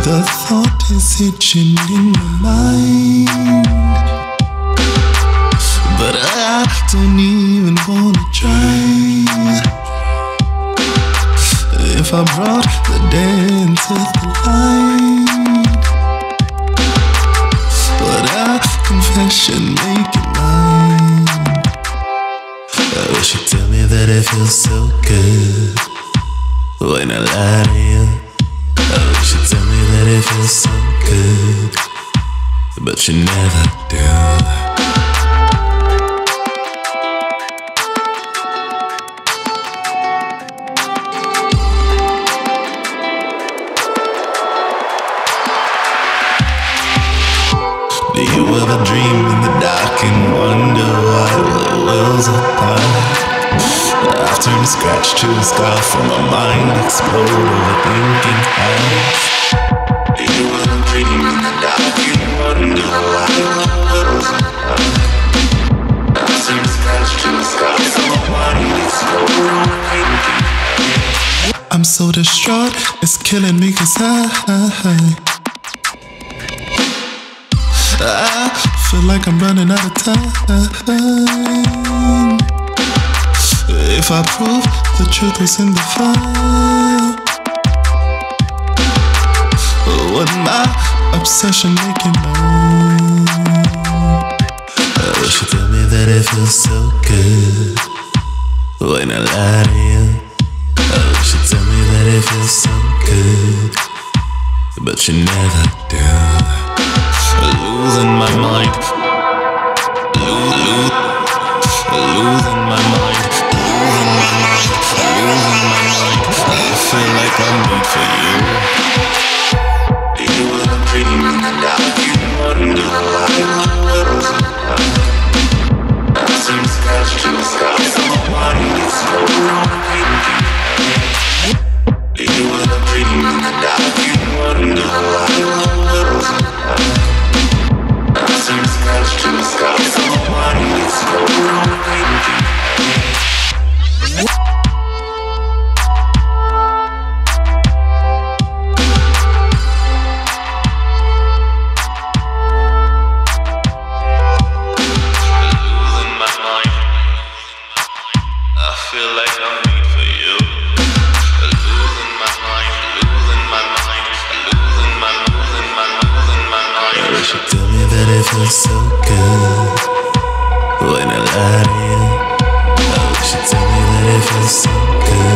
The thought is itching in my mind, but I don't even wanna try. If I brought the dance to the light, but a confession, make it mine. I wish you'd tell me that it feels so good when I lie to you. I wish you'd tell me that it feels so good, but you never do. Do you ever dream in the dark and wonder why the world's apart? I've turned a scratch to a scar from my mind explode overthinking house. Do you ever dream in the dark and wonder why the world's apart? I've turned a scratch to a scar from my mind explode overthinking house. I'm so distraught, it's killing me 'cause I feel like I'm running out of time. If I prove the truth is in the fire, would my obsession make you know? I wish you'd tell me that it feels so good when I lie to you. I wish you'd tell me that it feels so good, but you never do. Losing my mind, losing my mind, losing my mind, losing my mind. I feel like I'm made for you. Do you ever dream in the dark? You wonder why the world's apart. I turn scratch to a scar, so my body is so overthinking. Do you ever dream in the dark? You wonder why the world's apart. I turn scratch to a scar, so my body is so overthinking. Feels so good when I lie to you. I wish you'd tell me that it feels so good.